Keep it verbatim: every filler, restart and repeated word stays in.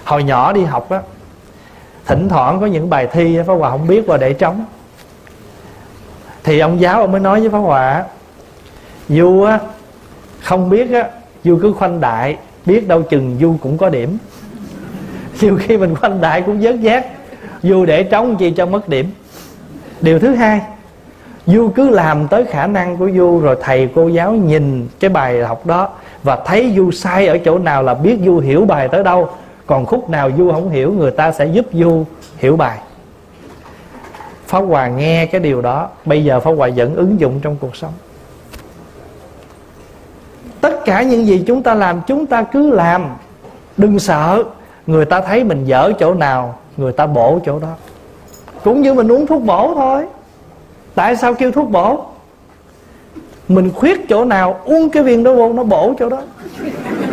Hồi nhỏ đi học á, thỉnh thoảng có những bài thi Pháp Hòa không biết và để trống, thì ông giáo ông mới nói với Pháp Hòa: Du á, không biết á, Du cứ khoanh đại, biết đâu chừng Du cũng có điểm. Nhiều khi mình khoanh đại cũng vớt vát, Du để trống chi cho mất điểm. Điều thứ hai, Du cứ làm tới khả năng của Du, rồi thầy cô giáo nhìn cái bài học đó và thấy Du sai ở chỗ nào là biết Du hiểu bài tới đâu. Còn khúc nào Du không hiểu, người ta sẽ giúp Du hiểu bài. Pháp Hòa nghe cái điều đó, bây giờ Pháp Hòa vẫn ứng dụng trong cuộc sống. Tất cả những gì chúng ta làm, chúng ta cứ làm. Đừng sợ người ta thấy mình dở chỗ nào, người ta bổ chỗ đó. Cũng như mình uống thuốc bổ thôi. Tại sao kêu thuốc bổ? Mình khuyết chỗ nào, uống cái viên đó vô, nó bổ chỗ đó.